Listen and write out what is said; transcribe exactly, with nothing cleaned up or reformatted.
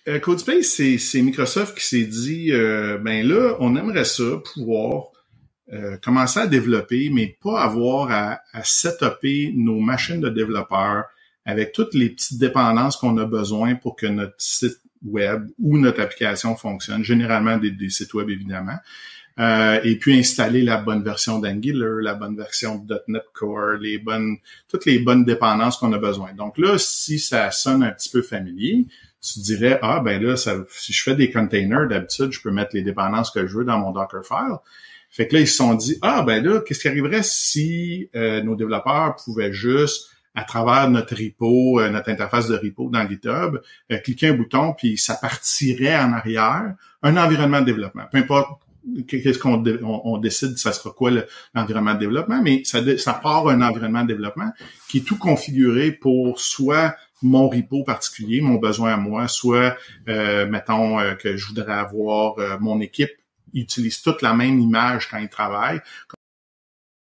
euh, CodeSpace, c'est, c'est Microsoft qui s'est dit, euh, ben là, on aimerait ça pouvoir euh, commencer à développer, mais pas avoir à, à setuper nos machines de développeurs avec toutes les petites dépendances qu'on a besoin pour que notre site web ou notre application fonctionne, généralement des, des sites web évidemment, euh, et puis installer la bonne version d'Angular, la bonne version de .NET Core, les bonnes, toutes les bonnes dépendances qu'on a besoin. Donc là, si ça sonne un petit peu familier, tu dirais, ah ben là, ça, si je fais des containers, d'habitude, je peux mettre les dépendances que je veux dans mon Dockerfile. Fait que là, ils se sont dit, ah ben là, qu'est-ce qui arriverait si euh, nos développeurs pouvaient juste à travers notre repo, euh, notre interface de repo dans GitHub, euh, cliquer un bouton, puis ça partirait en arrière un environnement de développement. Peu importe qu'est-ce qu'on dé- on, on décide, ça sera quoi le, l'environnement de développement, mais ça, ça part un environnement de développement qui est tout configuré pour soit mon repo particulier, mon besoin à moi, soit, euh, mettons, euh, que je voudrais avoir euh, mon équipe utilise toute la même image quand ils travaillent.